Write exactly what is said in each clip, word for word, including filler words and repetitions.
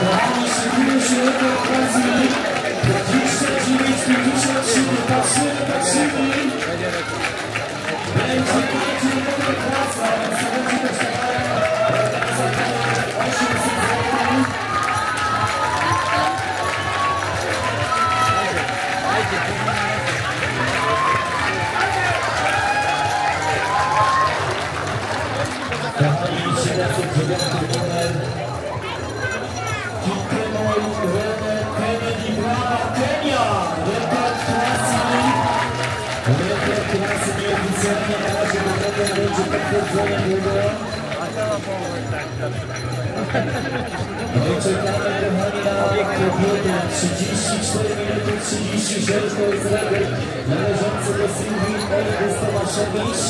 Kochani, szykuje się do okazji dwadzieścia dziewięć pięćdziesiąt trzy. Patrzymy, patrzymy. Będzie, będzie jedna klasa. Będzie też osiemset złotych. Kochani, siedemset dziewiąty numer. Kennedy, brawa, Kenia! Rekord klasy. Rekord klasy nieoficjalnie na razie do tego będzie potwierdzone było. No i czekamy, kochani, na kobietę. trzydzieści cztery minuty trzydzieści sześć to jest rekord należący do Sylwii Eldy Tomaszewicz.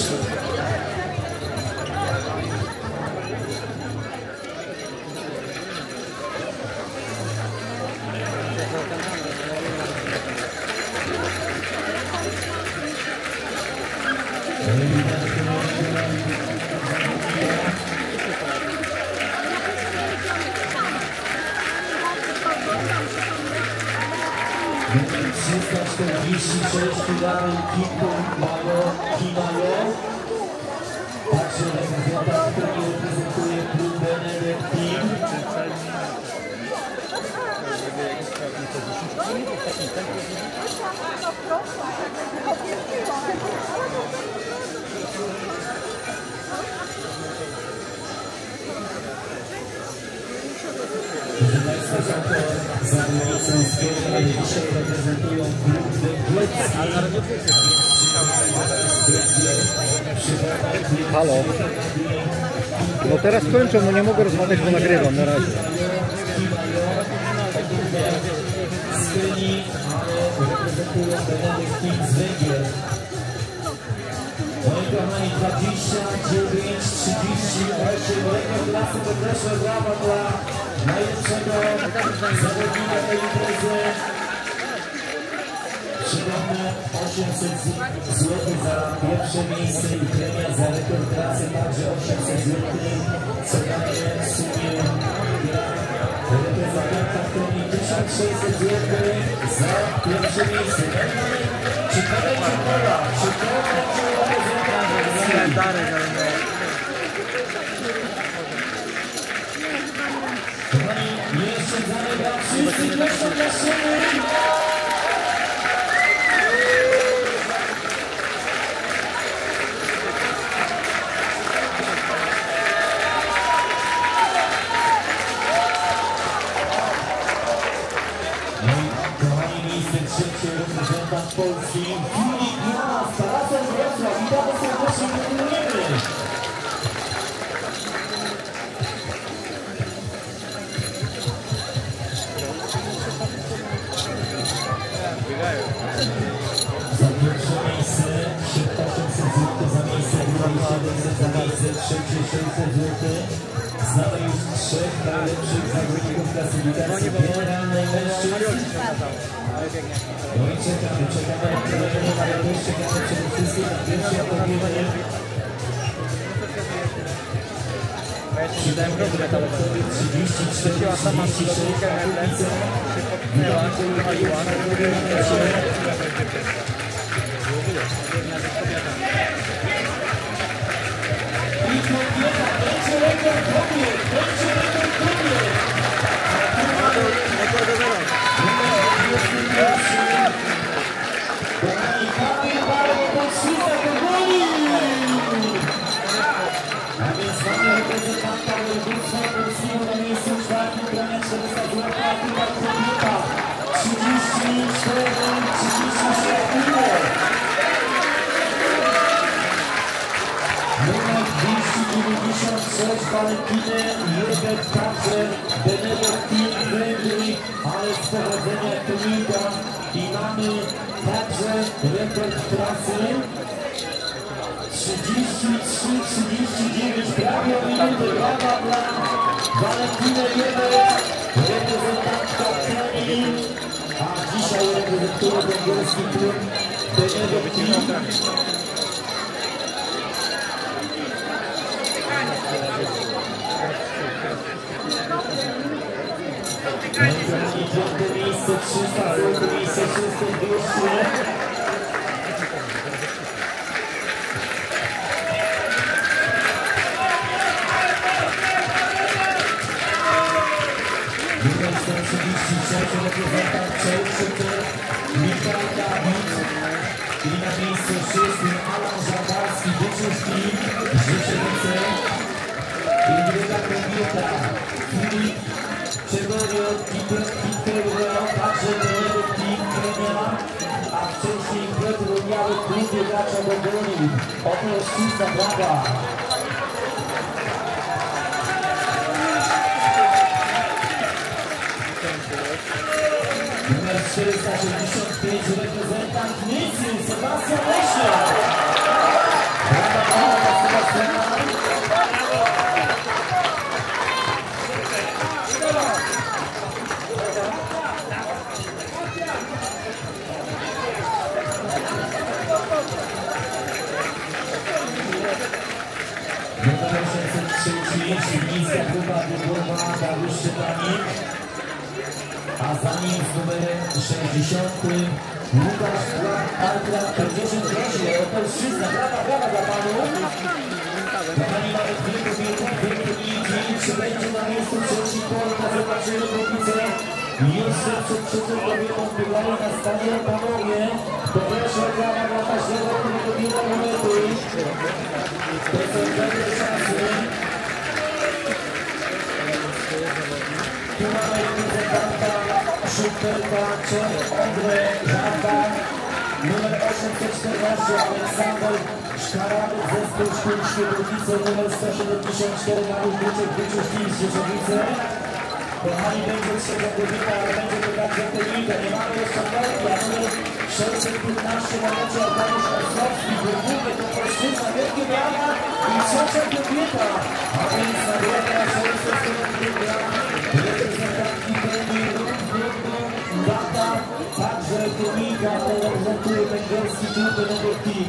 trzysta czterdzieści sześć dalej Kimayo. Także reprezentant, który reprezentuje klub Benedek Team. Proszę Państwa, są to zawodnicy z Kielc, ale dzisiaj reprezentują klub węgierski. Halo. No teraz kończą, no nie mogę rozmawiać, bo nagrywam na razie. Z Kyli, ale reprezentują Benedek Team z Węgier. No i kochani, dwadzieścia dziewięć trzydzieści osiem, rekord klasy, to też brawa dla najlepszego zawodnika tej imprezy. Przypomnę, osiemset złotych za pierwsze miejsce i premia za rekord klasy, także osiemset złotych, co daje w sumie dla reprezentanta, który tysiąc sześćset złotych za pierwsze miejsce. Czy to będzie pola? Czy to będzie reprezentacja? Kochani, jeszcze zalega wszyscy, proszę, prosimy. No i kochani, miejsce trzecie, reprezentant Polski Filip Jas, Tarasem Wrocław. Witamy serdecznie, gratulujemy. Za pierwsze miejsce osiemset złotych, za miejsce drugie siedemset, za miejsce trzecie sześćset złotych. Znamy już trzech najlepszych zawodników klasyfikacji generalnej mężczyzn. No i czekamy, czekamy na kolejne nagrody, czekamy przede wszystkim na pierwsze opowiedzenie. Przydajmy trzydzieści cztery trzydzieści sześć Katowice. I kobieta, będzie rekord kobiet, będzie rekord kobiet. Kochani, Kamil Barło, Polszyca, powoli! A więc mamy reprezentanta województwa polskiego na miejscu czwartym, premia czterysta złotych, a chyba kobieta trzydzieści cztery trzydzieści sześć minut. Numer dwieście dziewięćdziesiąt sześć Valentiny Jebek, także Benedek Team Węgry, ale z powodzenia Tomika. I mamy także rekord klasy trzydzieści trzy trzydzieści dziewięć, prawie o minutę. Brawa dla Valentiny Jebek, reprezentantka Kenii, a dzisiaj reprezentuje węgierski klub Benedek Team. Piąte miejsce, trzysta, złote miejsce, szóste, dwieście. Numer sto trzydzieści sześć, reprezentant Czechów, Michał Dawid. I na miejscu szóstym Alan Żandarski, Wyczuszki, Rzeszowice. I druga kobieta, Filip Czerwoniok, Kitterło, także trener Team Kremia, a wcześniej Piotr Miały klub biegacza do Goni. Oto ścisła brawa. Numer czterysta sześćdziesiąt pięć, reprezentant Nicy, Sebastian Leśniak. Brawa, brawa dla Sebastiana. Numer osiemset trzydzieści, niska grupa biegłowa, Dariusz Szczepanik. A za nim z numerem sześćdziesiątym Łukasz Altra, pięćdziesiąt groszy, oto trzysta, brawa, brawa dla panów. Kochani, mamy dwie kobiety, dwie kobieci, czy będzie na miejscu trzeci pol, to zobaczymy kobice. Jeszcze przed trzecią kobietą bywają na stanie panowie. To pierwsza brawa dla każdego, który kobieta momentu. To są dobre czasy. Tu mamy reprezentanta Szuperka, Czech, Ondre, Żarda, numer osiemset czternaście, Aleksander Szkarany, zespół Szkół Świetłowice, numer sto siedemdziesiąt cztery, Mariusz Wyczek, Wyczuszki z Rzeszowice. Kochani, będzie trzecia kobieta, ale będzie to także kobieta. Nie mamy jeszcze walki, a numer sześćset piętnaście na mecie Arkadiusz Ostrowski, Wyrwółkę, to Polszczyzna, wielkie brawa i trzecia kobieta. A więc nagroda sześćset kobieta, reprezentantki premii, Data, także konika, to reprezentuje węgierski klub Energo Team.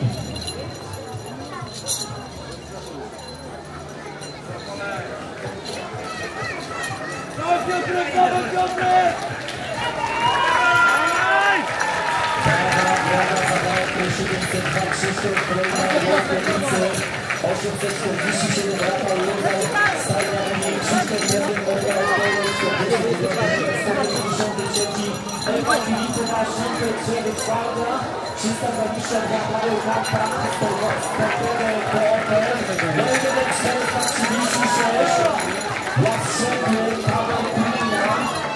Piotrek, dawaj Piotrek! Brawa, brawa, zagrał siedemset dwa, Krzysztof, kolejna Łotkowice, osiemset czterdzieści siedem, Rafał Lugał, Stajna, mniej Krzysztof, jeden, Olga, sto dziewięćdziesiąt trzy, Ewa Filipowa, Szymper, Drzewy, Czwarta, trzysta dwadzieścia dwa, Paweł Kampa, sportowe P O P, jeden czterysta trzydzieści sześć, Jastrzębie, Paweł Kulina.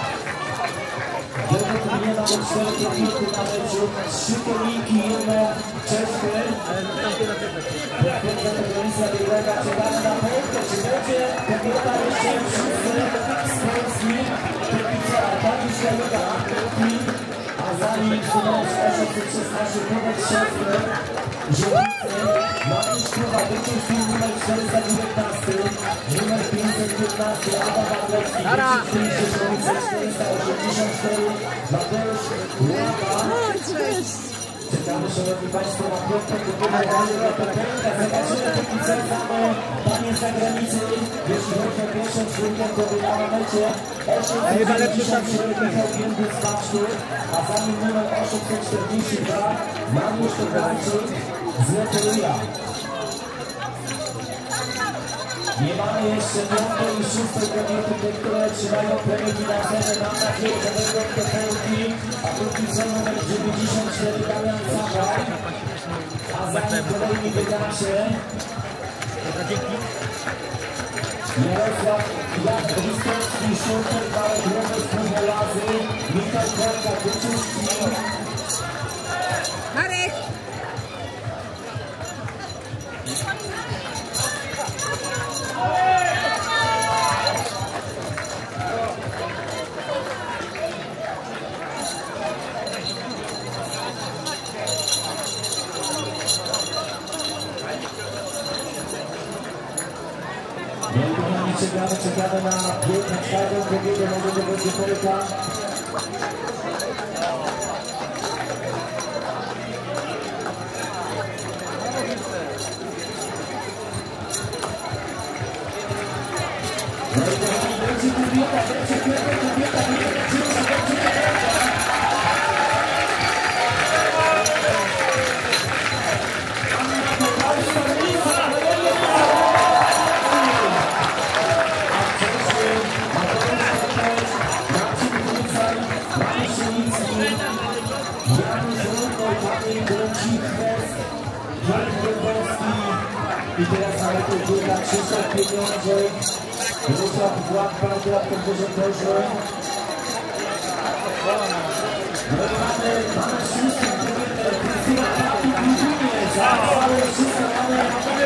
Według mnie mamy cztery kobiety na meczu, trzy koniki, jedną czeszkę. Potwierdza organizacja biegłego, czekamy na Polskę, czy będzie kobieta jeszcze wszyscy z Polski. Kobieta Arkadiusz Jaluga, a za nim numer osiemset szesnaście, Kubek Szefler, Żowice, Mariusz Kruwa, Wyczuł film numer czterysta dziewiętnaście, numer pięćset piętnaście, Adam Wandrowski, czterysta osiemdziesiąt cztery, Mateusz Łapa. Czekamy, szanowni państwo, na piątkę kobietę Daniela Pepełka. Zobaczymy taki cel mamy panie z zagranicy. Jeśli chodzi o pierwszą czwórkę, to była na mecie osiemset dziewięćdziesiąt siedem Michał Giędus z Masztu, a za nim numer osiemset czterdzieści dwa Mariusz Tokarczyk z Leteruja. Nie mamy jeszcze piątej i szóstej kobiety, te, które trzymają premie finansowe. Mam nadzieję, że będą te pełki, a drugi cel numer dziewięćdziesiąt cztery Damian Zacha, a za nim kolejni biegacze Jarosław Jan Rystowski, Szulter, Marek Robert, Pucholazy, Michał Korka, Wyczuszki. Marek! Czekamy, czekamy na bieg na czwartą kobietę, może to będzie Polka. No i kochani, będzie kobieta, będzie kobieta, kobieta, najpierw biega Krzysztof Pieniążek, Ryszard Wład, Barbara w podwórze torze. Mamy, mamy szóstkę, Krystyna Papi, Głupinie, zaraz wszystko mamy,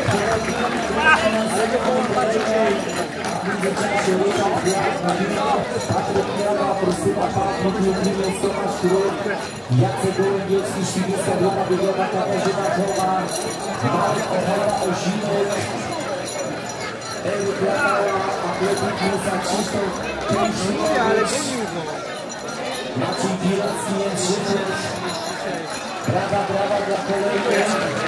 Patryk Miała, Krystyna Papi, Głupinie, Tomasz Kruk, Jacek Gołębiecki, Świdnicka, Grupa Biegowa, Katarzyna Chowa, Marek Ochara, Osinek, Eryk Latała, Atletik Musa, Krzysztof Pięćniewicz, Maciej Pilacki, Jędrzejczyk. Brawa, brawa dla kolejnych.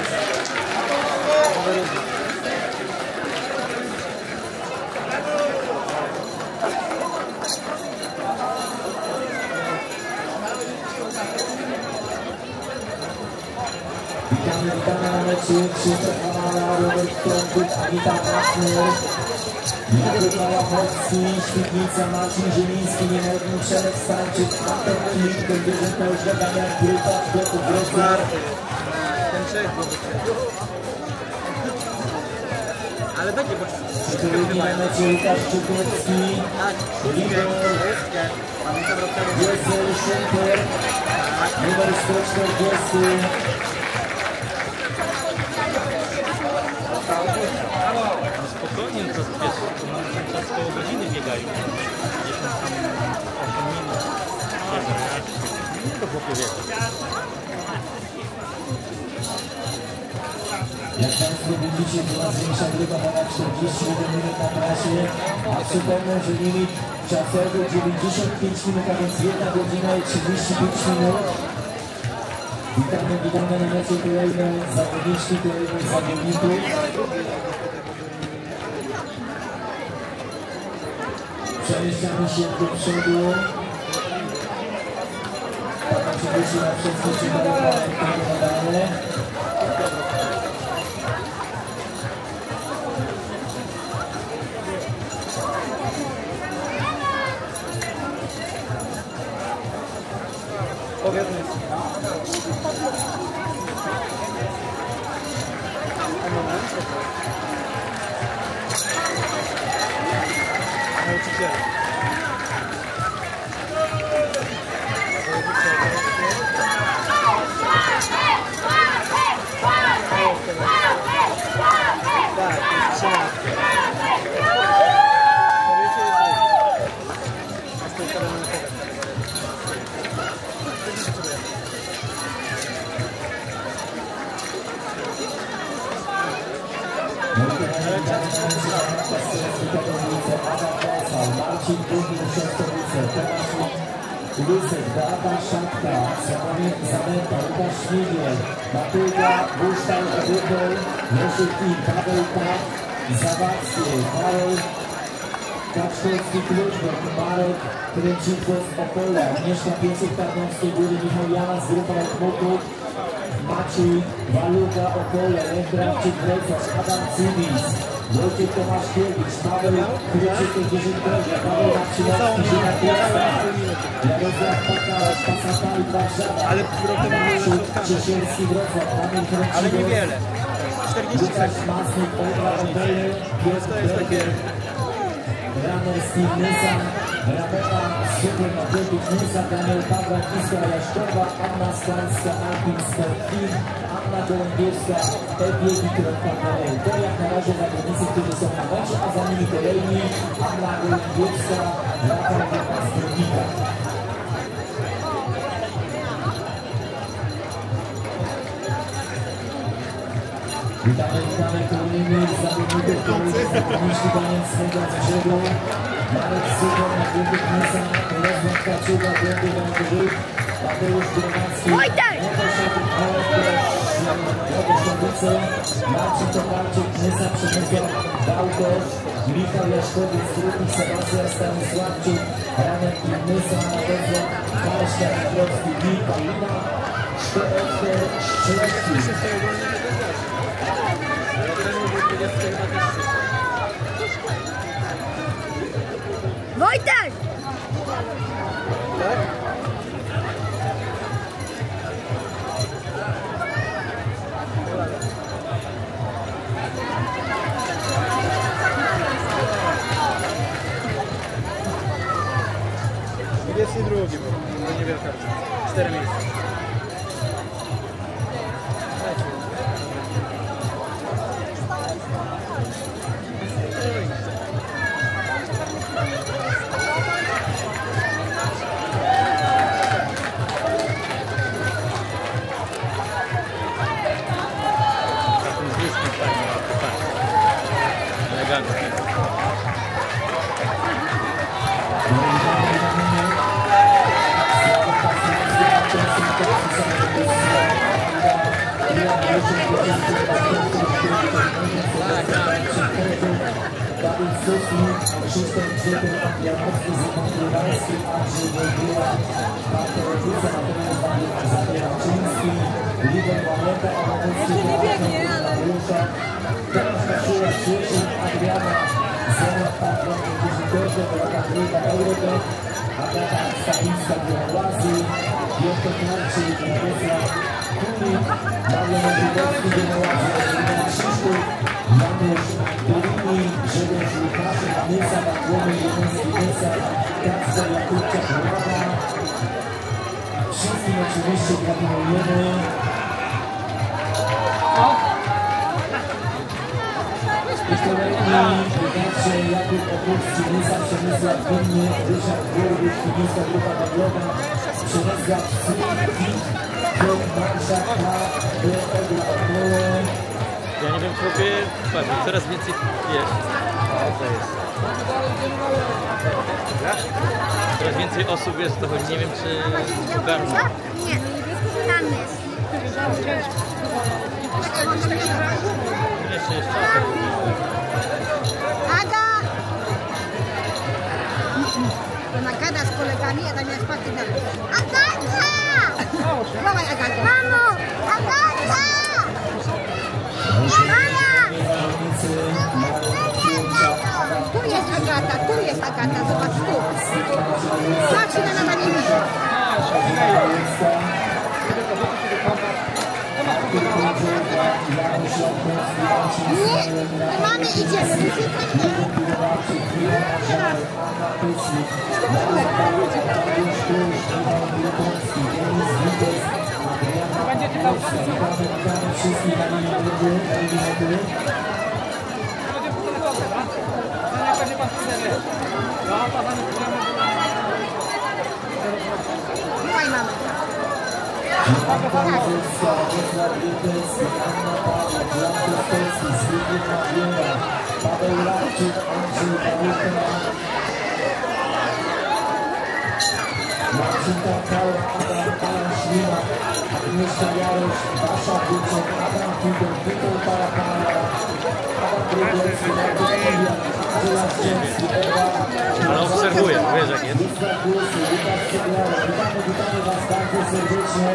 Witamy, witamy na meczu. Krzysztof Amala, Robert Trąbuk, Anita Machner, Jakub Małachowski, Świdnica, Marcin Zieliński, Niemodny, Przemek Stańczyk, Anton Klik, Kędzierzyn Pełźle, Damian Grupa, Piotr Grosler. Ale będzie, bo... Drugi na mecie Łukasz Czukowski, Libor, Jesel Szumper, numer sto czterdzieści. Spokojnie, to wiesz, to może czas koło godziny biegają. Gdzieś tam osiem minut. To chłopie wie. Jak Państwo widzicie, coraz większa grupa, ponad czterdzieści jeden minut na trasie. A przypomnę, że limit czasowy dziewięćdziesiąt pięć minut, a więc jedna godzina i trzydzieści pięć minut. Witamy, witamy na mecie kolejne zawodniczki, kolejnych zawodników. Przejeżdżamy się do przodu. Tak oczywiście na wszystko czytamy medale. Powiedzmy. Nauczyciele. Tak, jest trzynastka. Marcin Dudnik, Siostrowicę, Tomasz Lysek, Beata Szatka, Zamęta, Łukasz Śmigiel, Matylda, Busztal, Edytol, Leszek I, Paweł Pak, Zawadzkie, Karol Kaczkowski, Kluczbek, Marek Kręcitko z Opola, Agnieszka Piecek, Tarnowskiej Góry, Michał Jana z Grupa Ekmutów, Maciej Waluga, Opole, Lech Wrocław, Adam Cywic, Wojciech Tomaszkiewicz, Paweł Kryczyk, Kędzierzyn Pełźle, Paweł Marcinowski, Żyna Piasta, Jarosław Pakałaś, Pasatali, Warszawa, Marcin Ciesielski, Wrocław, Kamil Kręciwo, Ale niewiele. czterdzieści Łukasz sekund. Masnik, Olga Opele, Piotr Breger, Raner Steve Nysa, Ramona Super Atletik Nysa, Daniel Pawła, Kiska Jaszkowa, Anna Stańska, Alpin Skarpin, Anna Gołębiewska, Ebiegi Krokadele. To jak na razie zawodnicy, którzy są na meczu, a za nimi kolejni Anna Gołębiewska, Rafał Pastrownika. Witamy, witamy kolejnych zawodników, którzy zawodniczki Danielskiego z brzegu. Marek Suchon, Głębik Nysa, Rozmach Kaczuga, Głębik Wątków, Mateusz Gromacki, Młodoszowice, Marcin Tokarczyk, Nysa, Przemysław Bałkosz, Michał Jaszkowiec, Grupnik, Sebastian Stanisławczyk, Ranek i Nysa, Wrocław, Kaśka Jagrowski, Wika, Lina, Szkołeczkę, Szczecki. Wojtek! Jest i drugi, bo to niewielka. Cztery miejsca. Krzysztof Grzyby, Janowski, Zygmunt Grywański, Andrzej Wojtyła, Bartek Rodzice, Mateusz Zabieraczyński, Lider Łameta, Amadowski, Mariusza, Tomasz Kaszuła, Krzysztof, Adriana, Zena, Patron, Wizytorze, Dorota Grywa, Eurobet, Agata Stawińska, Białazy, Piotr Klarczyk, Radosław Kulik, Mariusz Wojtowski, Białazy, Adriana Krzysztof, Janusz Turini, Grzegorz Łukaszek, Nysa, Bartłomiej, Jedyński, Nysa, Kacper, Jakubczak, Rada. Wszystkim oczywiście gratulujemy. I kolejni wydacie Jakub Opólski, Nysa, Przemysław Winny, Ryszard Głowicz, Chmielska Grupa Węglowa, Przemysław Słowik, Piotr Marszak, K, B, Ogla, Okole. Ja nie wiem, chłopie, patrz, coraz więcej wiesz. To jest. Coraz więcej osób jest, to choć nie wiem, czy ogarną. Nie, tam jest. Jeszcze jest czas. Aga! Ona gada z kolegami, a tam jest paty dalej. Agata! Dawaj, Agata. Mamo! Agata! Tu jest Agata, tu jest Agata, zobacz tu. Patrz, na nama nie widzi. Nie, mamy idziemy. Będziecie tam wszystkich na linii eliminowy. Dawaj, mamy. Paweł Radczyk, Andrzej Pawełka, Marcin Tarkała, Adam Palan-Ślima, Agnieszka Jarosz, Basza Wyczek, Adam Fidel, Witold Parapara, Adam Grudecki, Marcin Kilian, Andrzej Szczęski, Ewa. Ale obserwuję, wiesz jak jest. Łukasz Głosy, Łukasz Ceglały. Witamy, witamy Was bardzo serdecznie.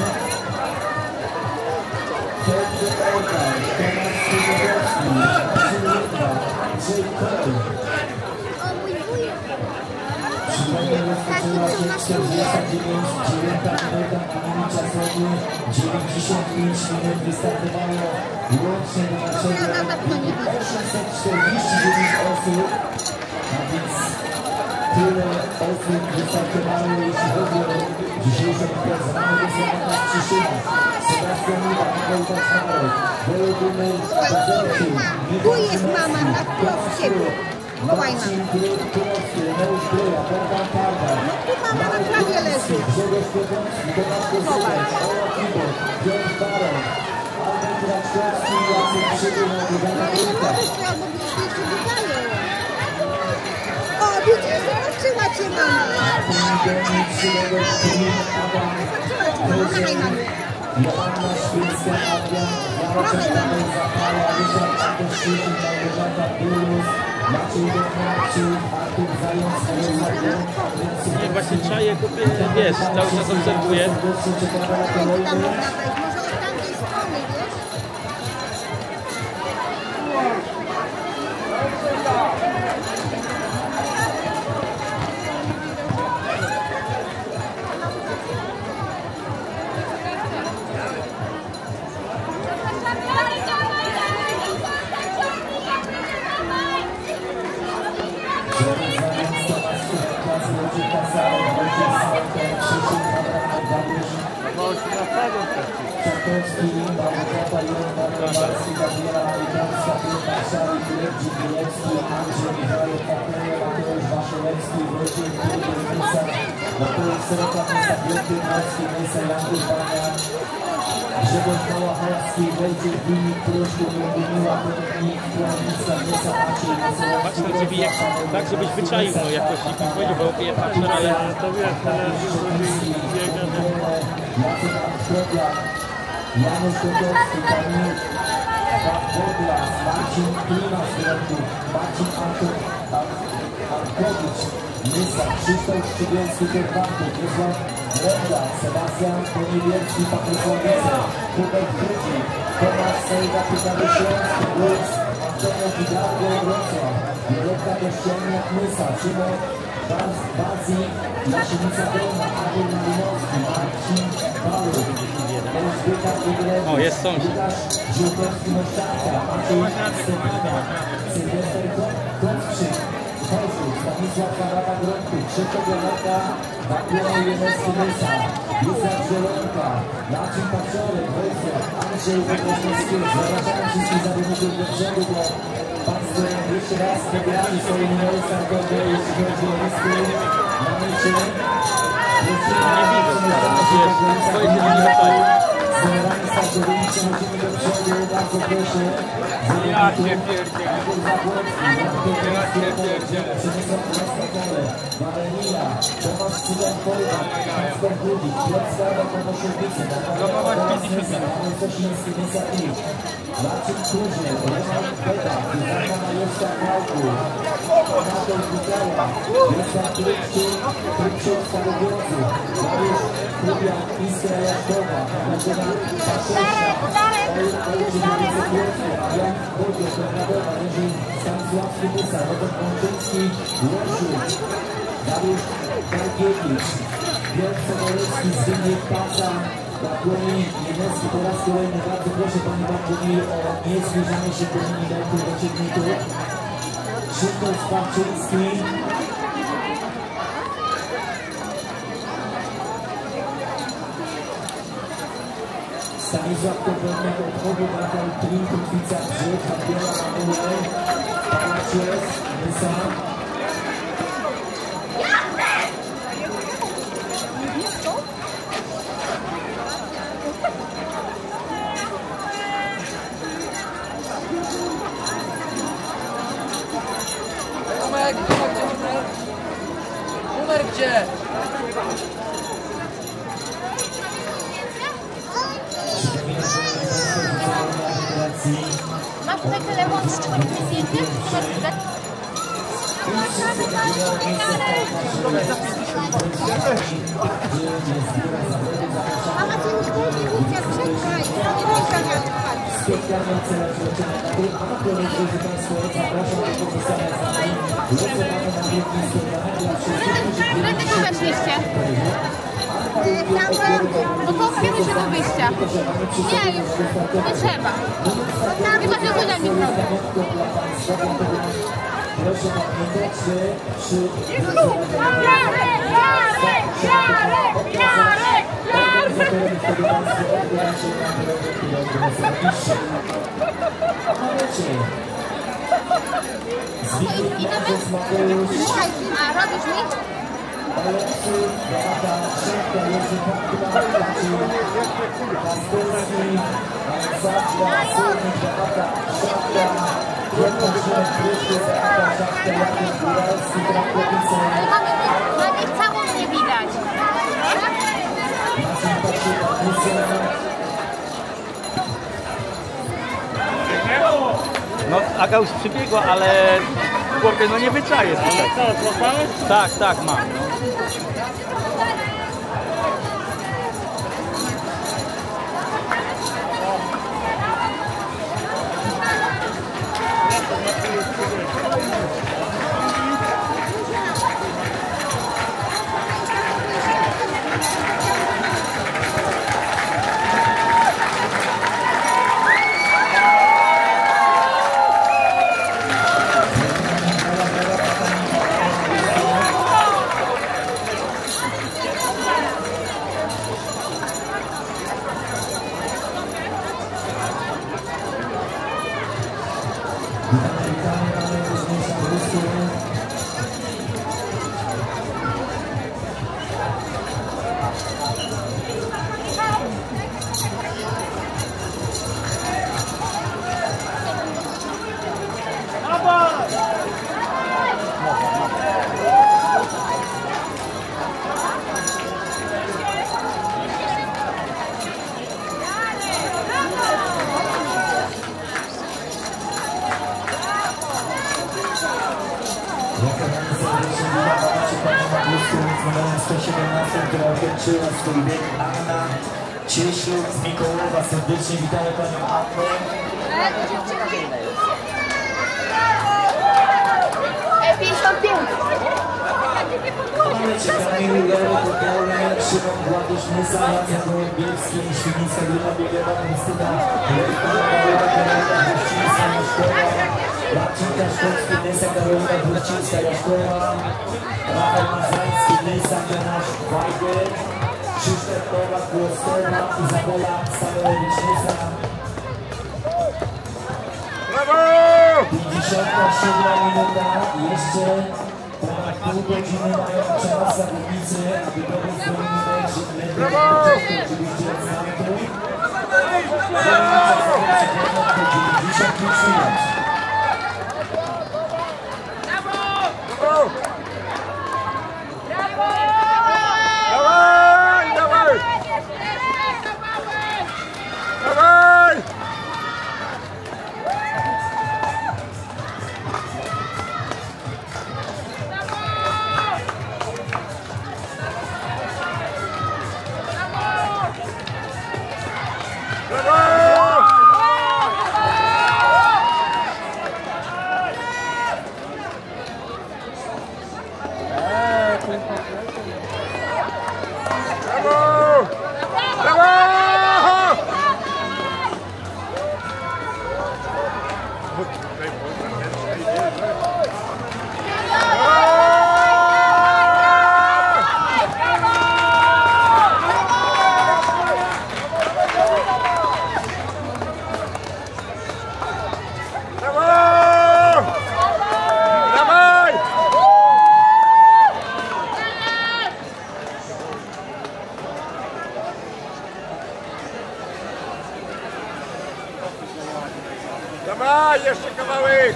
Piotr Olkaj, Tomasz Skrzydłowski, Marcin Lutwa, Andrzej Koł. O mój wujek. Przypomnę, rozpoczęła się czterdziesta dziewięć, dziewiąta minuta na linii czasowej, dziewięćdziesiąt pięć minut wystartowało łącznie do naszego osiemset czterdzieści dziewięć osób, a więc tyle osób wystartowało, jeśli chodzi o dzisiejszą imprezę. Mamy Wysławka Krzyszyna, Sebastian Mila, Paweł Kaczmarek, Wolodymy Bazerczy, Tu jest mama, tak prosto w ciebie. Wołaj mamę. Marcin Kurowski, Reneusz Gryja, Bogdan Karda, Tu mama na prawie leży. Grzegorz Piotrowski, Tomasz Kozytek, Ola Kibor, Piotr Baron, Albert Raczkowski, Jacek Przybył, Bogdana Ale nie Gryka. możesz, to albo byś jeszcze wydaje. O, widzisz, zobaczyła cię mama. Pomidornik, Szydego, Filip, Adam, Dawaj mamie. Joanna Świecka, Adrian, Jarosław Paweł Zapala, Ryszard Antoszczykin, Małgorzata Burus, Maciej Domarczyk, Artur Zając, Nie, właśnie czaję, kupię, wiesz, cały czas obserwuję. serdecznie czekamy na Tam kolejny. można wejść, może od tamtej strony, wiesz? Tomasz Klasy, Wojciech Kasarek, Wojciech Kwiatkowski, Małgorzata Jolanta, Kowalski, Gabriela Amerykańska, Piotr Szalik, Lewczyk, Bilewski, Andrzej Michałek, Paweł, Mateusz Waszylewski, Wojciech Kurde, Nysa, Mateusz Sroka, Nysa, Piotr Marski, Nysa, Janków Baniak, Grzegorz Małachowski, Wojciech Winik, Pruszku, Miła, Podnik, Kłamnica, Nysa, Maciej, Nysa, Patrz tak, żeby jak, tak, żebyś wyczaił, no jakoś nie powiedział, bo opieje patrzę, ale... To wiesz, zależy, żeby biega, Jacek Antropiak, Janusz Kotowski, Kamil Podlas, Marcin Klima z Grądu, Marcin Antkowicz, Nysa, Krzysztof Szczygielski, Korbanku, Krzysztof Renda, Sebastian Poniewielski, Patrykowice, Hubert Grudzi, Tomasz Sejda, Pytany Śląski, Wójc, Antonio Fidalgo, Wrocław, Wielka Kościelniak, Nysa, Szymon Bazi, Jasienica Dolna, Adel Malinowski, Marcin Paweł, Elżbieta Wydrewicz, O, jest sąsiad. Łukasz Żółkowski-Moszczarka, Maciej Stefana, Sylwester Kowczyk, Chorzów, Stanisław Zawada Grądku, Krzysztof Janaka, Bartłomiej Jenowski Nysa, Józef Zielonka, Marcin Paczorek, Wojciech, Andrzej Wojciechowski. Zapraszam wszystkich zawodników do brzegu, bo Państwo jeszcze raz pobierali swoje numery startowe, jeśli chodzi o listy na mecie. Nie widzę, swoje się nie wyczaił. Z numerami startowymi przechodzimy do przodu, bardzo proszę. Ja cię pierdzielę. Ja cię pierdzielę. Przemysław Nastawole, Marenia, Tomasz Cygan Polak, Kacper Budzik, Piotr Skarba, Pomoszowice, Marcin Sosiński, Nysa I, Marcin Kuźniel, Roman Peda, Zuzanna Majewska Krałku, Mateusz Bukała, Wiesław Krzyszczyk, Krzyszczyk Starogrozu, Mariusz Krubiak, Iskra Jaszkowa, Marzena Paszewska, Ojciec Wielcy, Jan Bogier, Bernardowa, Jerzy Stanisławski Nysa, Robert Mączyński, Łosiu, Dariusz Kargiewicz, Piotr Sobolewski, Zbigniew Paca, Bartłomiej Jenowski po raz kolejny. Bardzo proszę Panie Bartłomiej o niezbliżanie się do linii mety do ciągniku. Krzysztof Spawczyński. Stanisław Kopernik, odchodu Natal Trin, Kotwica, Brzeg, Fabiana Manuel, Palacios, Nysa. Numer, numer gdzie, numer? Numer gdzie? Masz tutaj telefon, czy masz zdjęcie? Mama, ty już później jak czekaj. Spotkania cele zlecenia natury, a na koniec, drodzy Państwo, zapraszam do podpisania z nami. Losowano na biegnisko dla media wszystkich, Ile tego weszliście? No to otwieramy się do wyjścia. Nie, już nie trzeba. Chyba, że woda mi zrobię. Proszę pamiętać, że przy... Jarek! Jarek! Jarek! Jarek! A robisz mi? Aleksy, Beata, Szepka, Jerzy Pankla, Kasperski, Aleksandra, Słownik, Beata, Szepka, Piotr Grzymek, Kryszczy, Beata, Szepka, Jakub Góralski, Krakowice. Ale mamy, mamy całą nie widać. Marcin Patrzyk, Krystian. No, Aga już przybiegła, ale chłopie, no nie wyczaje tutaj. Co, złapałeś? Tak, tak, mam. sto siedemnaście, która ukończyła swój bieg, Anna Ciesiuk z Mikołowa. Serdecznie witamy Panią Annę. pięćdziesiąt pięć. Mamy Kamil Lery, Podolny, Szymon Gładusz, Nysa, Jacek Gołębiewski, Świdnicka, Gryna Biegowa, Krystyna Karolina Wrócińska, Jaszkowa, Marcin Kaszkowski, Nysa, Karolina Wrócińska, Jaszkowa, Rafał Mazański, Nysa, Jonasz Wajger, Krzysztof Nowak, Głostowa, Izabela Stanowicz, Nysa. pięćdziesiąta siódma minuta, jeszcze ponad pół godziny mają czas zawodnicy, aby dobiec do linii oczywiście od startu. dziewięćdziesiąt pięć minut. Dawaj, dawaj! Dawaj! Dawaj, jeszcze kawałek!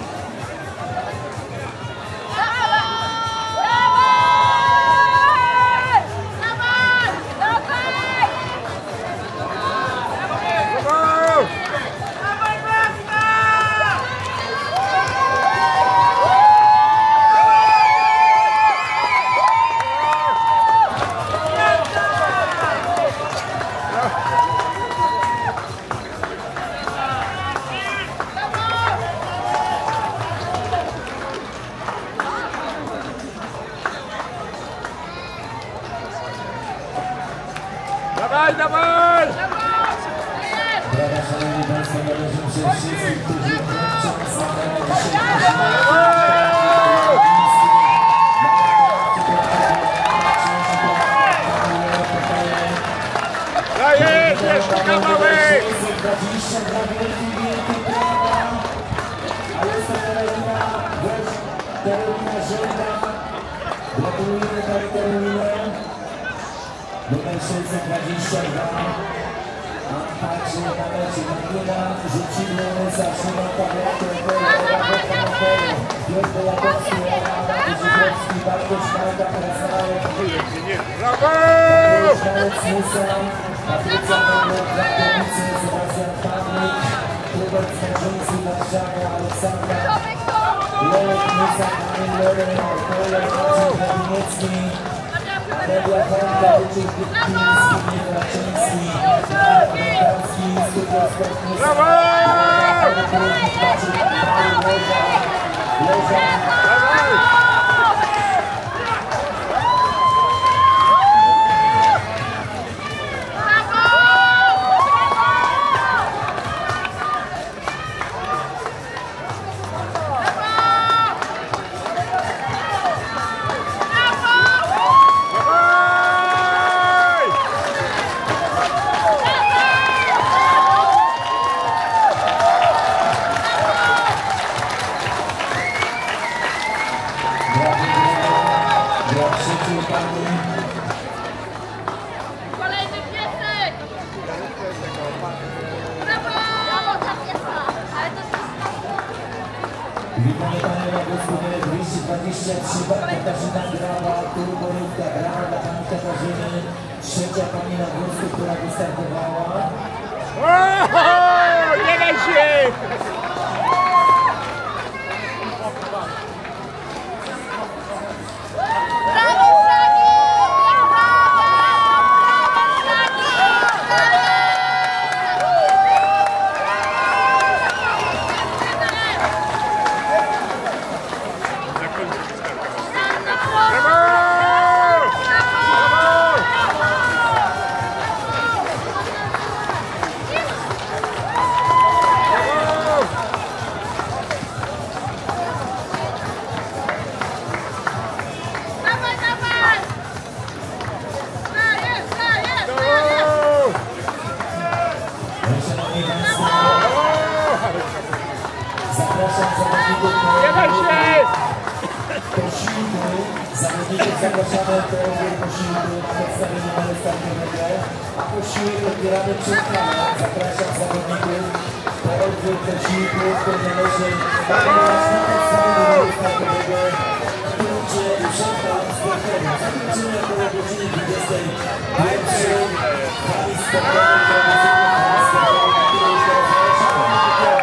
Dawaj, dawaj! Brawa, szanowni Państwo, należą się wszystkim, którzy wówczas Dajesz, jeszcze kawałek! dwadzieścia dwa wielki, wielki brawa! A jest to Karolina, Karolina Żelda. Gratulujemy Pani Karolinę. Numer sześćset dwadzieścia dwa, a także na mecie Martyna Rzucidło, Nysa, Szymon Pawłowski, Piotr Jakowski, Adam Żyzowski, Bartosz Marka, Krasnałek, Brawo! Bartosz Nysa, Patrycja Nowak, Zatkowicy, Sebastian Pawlik, Hubert Skarżyński, Warszawa, Aleksandra, Lech Nysa, Kamil Lery, Kolej, Maciej Grabiniecki, Media Honda, Wyczych Witkiński, Nietraczyński, Amerykański, Studio Sportny, Brawo! Kolejny piesek! Brawo! Brawo, ta pieska! Ale to Witamy Panią Radosku, numer dwieście dwadzieścia trzy, Katarzyna Grawa, Turborówka, brawa dla Pani Katarzyny, trzecia Pani na wózku, która wystartowała. O, nie daj się! brawo, Fragi! zapraszamy do posiłku na podstawie numeru startowego, a posiłek odbieramy przez kanał. Zapraszam zawodników do odbiór posiłku, który należy odbywać na podstawie numeru startowego w punkcie przed halą sportową. Zakończymy około godziny dwudziestej pierwszej w hali sportowej, tradycyjnej hali sportowej, na której już teraz zapraszamy.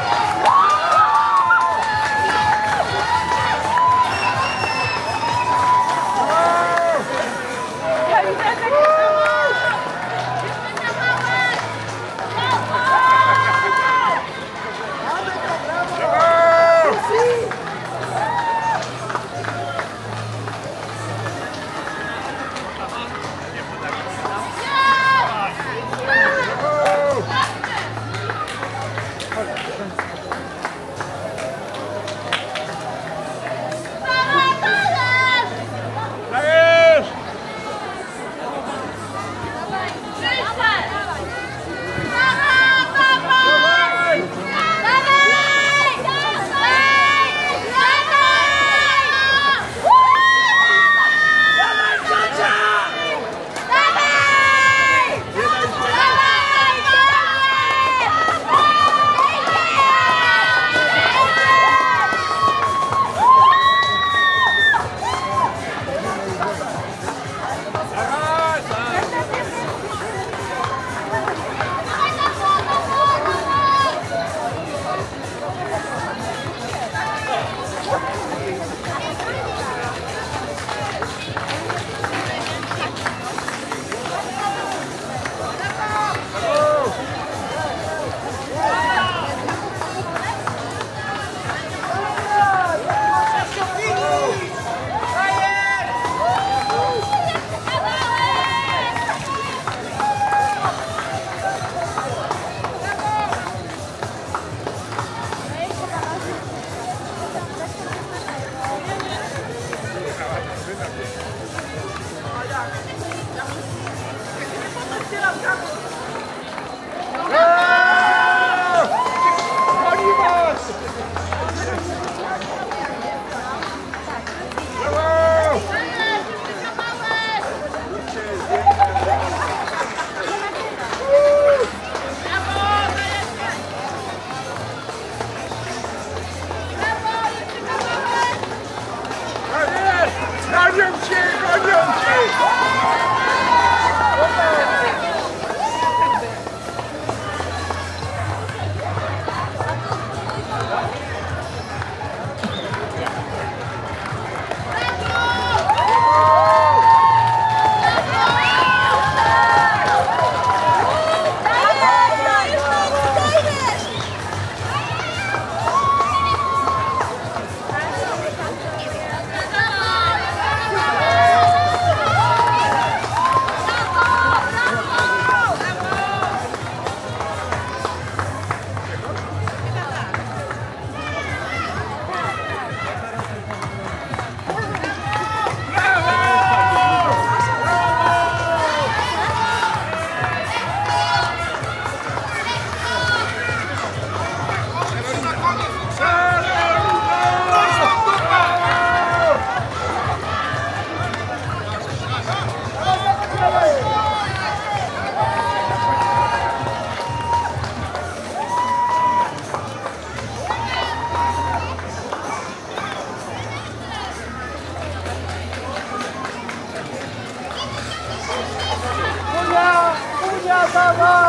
Gonią cię, gonią cię! Dawaj!